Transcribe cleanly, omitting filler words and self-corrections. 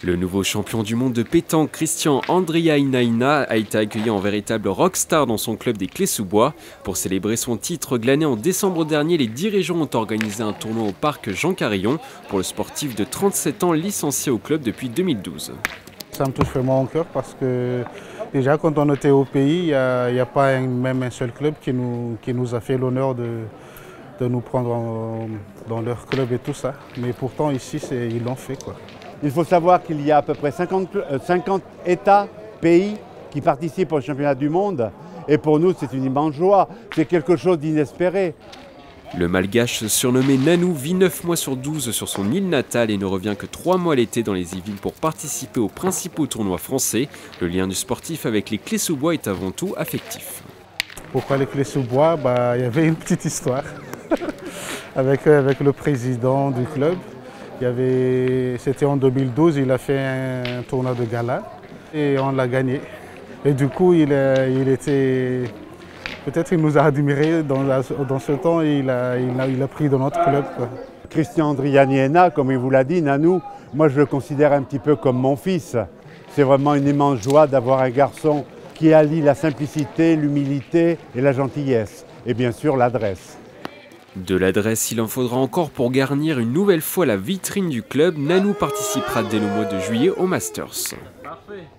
Le nouveau champion du monde de pétanque, Christian Andriainaina, a été accueilli en véritable rockstar dans son club des Clés-sous-Bois. Pour célébrer son titre glané en décembre dernier, les dirigeants ont organisé un tournoi au parc Jean Carillon pour le sportif de 37 ans licencié au club depuis 2012. Ça me touche vraiment au cœur parce que déjà quand on était au pays, il n'y a pas même un seul club qui nous a fait l'honneur de nous prendre dans leur club et tout ça. Mais pourtant ici, ils l'ont fait, quoi. Il faut savoir qu'il y a à peu près 50 États, pays qui participent au championnat du monde. Et pour nous, c'est une immense joie. C'est quelque chose d'inespéré. Le Malgache, surnommé Nanou, vit 9 mois sur 12 sur son île natale et ne revient que 3 mois l'été dans les Yvelines pour participer aux principaux tournois français. Le lien du sportif avec les Clés-sous-Bois est avant tout affectif. Pourquoi les Clés-sous-Bois? Il y avait une petite histoire avec le président du club. C'était en 2012, il a fait un tournoi de gala et on l'a gagné. Et du coup, peut-être qu'il nous a admirés dans ce temps et il a pris dans notre club, quoi. Christian Andriainaina, comme il vous l'a dit, Nanou, moi je le considère un petit peu comme mon fils. C'est vraiment une immense joie d'avoir un garçon qui allie la simplicité, l'humilité et la gentillesse. Et bien sûr l'adresse. De l'adresse, il en faudra encore pour garnir une nouvelle fois la vitrine du club. Nanou participera dès le mois de juillet au Masters. Parfait.